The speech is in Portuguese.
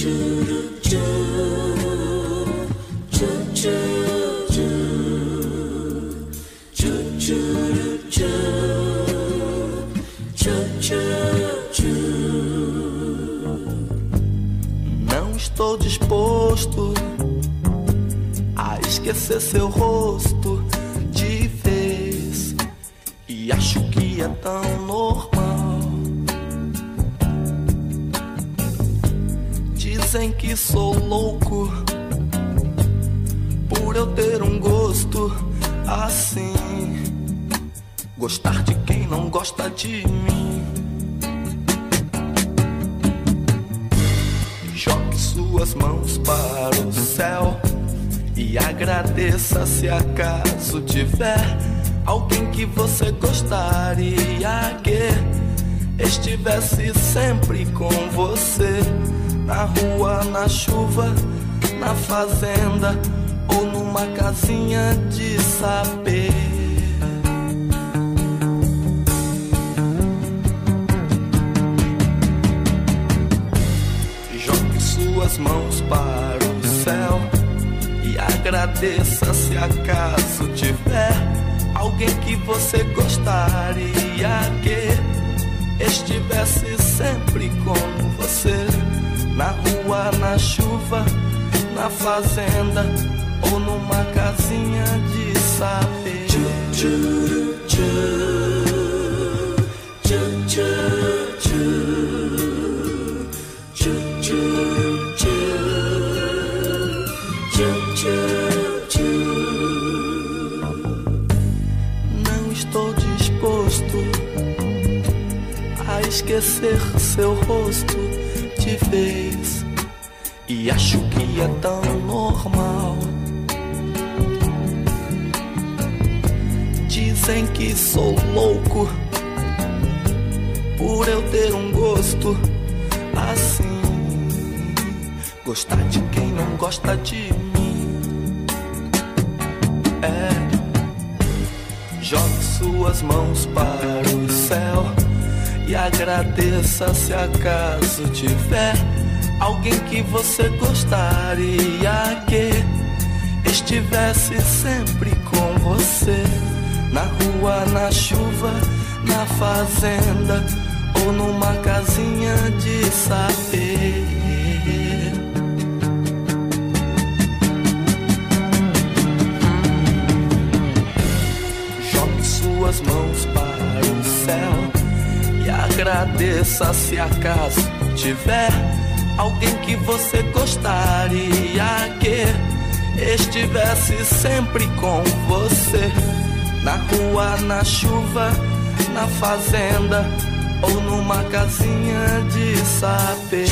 Não estou disposto a esquecer seu rosto de vez, e acho que é tão normal. Dizem que sou louco por eu ter um gosto assim, gostar de quem não gosta de mim. Jogue suas mãos para o céu e agradeça se acaso tiver alguém que você gostaria que estivesse sempre com você, na rua, na chuva, na fazenda ou numa casinha de saber. Jogue suas mãos para o céu e agradeça se acaso tiver alguém que você gostaria que estivesse sempre com você, na rua, na chuva, na fazenda ou numa casinha de saber. Não estou disposto a esquecer seu rosto de vez, e acho que é tão normal. Dizem que sou louco por eu ter um gosto assim, gostar de quem não gosta de mim. Jogue suas mãos para o céu e agradeça se acaso tiver alguém que você gostaria que estivesse sempre com você, na rua, na chuva, na fazenda ou numa casinha de saber. Jogue suas mãos para o céu e agradeça se acaso tiver alguém que você gostaria que estivesse sempre com você, na rua, na chuva, na fazenda ou numa casinha de saber.